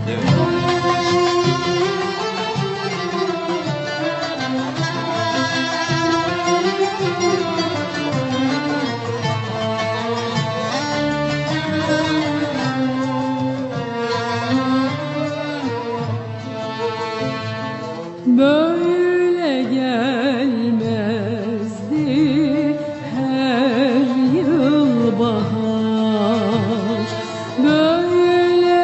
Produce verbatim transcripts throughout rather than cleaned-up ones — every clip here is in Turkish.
Böyle gelmezdi her yıl bahar, böyle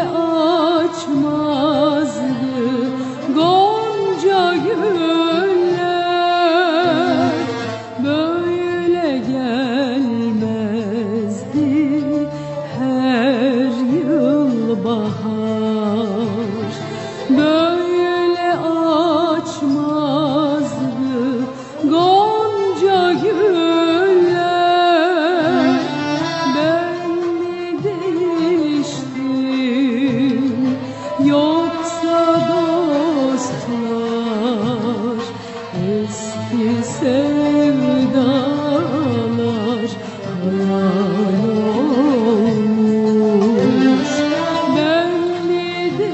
açmazdı gonca güller, böyle gelmezdi her yıl bahar, böyle açmazdı gonca güller. Ben mi değiştim yoksa dostlar, eski sevdalar hayal olmuş. Ben mi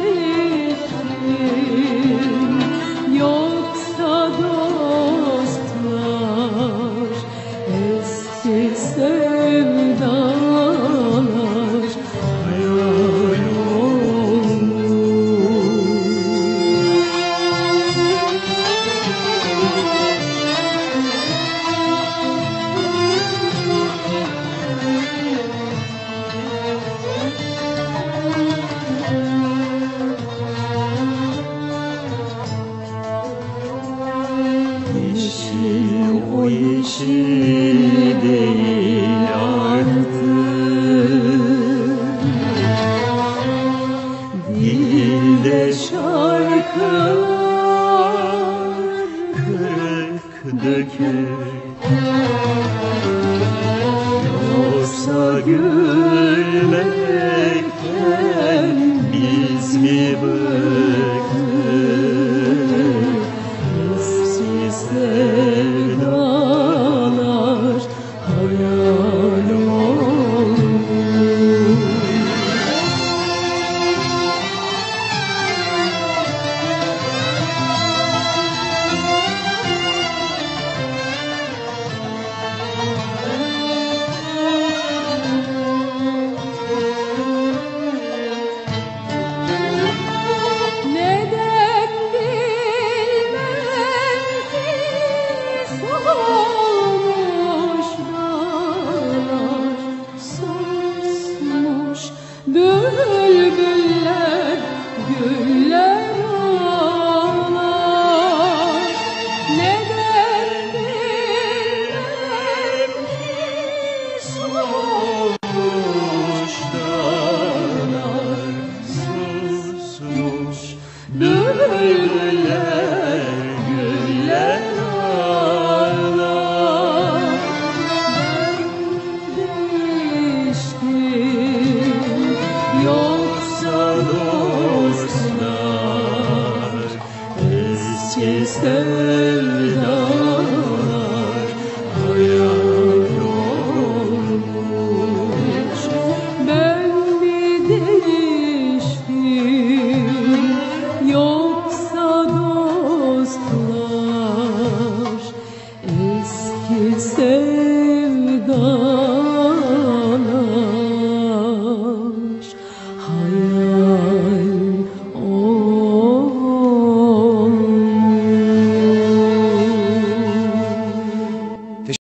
değiştim yoksa dostlar, eski sevdalar hayal olmuş. Yeşil o yeşil değil artık, dilde şarkılar kırık döker. Yoksa gülmekten biz mi bıktık? Eski sevdalar hayal olmuş. Neden bilmem ki solmuş dağlar, susmuş bülbüller, güller ağlar. Neden bilmem ki solmuş dağlar, susmuş bülbüller, güller ağlar. Ben değiştim yoksa dostlar, eski sevdalar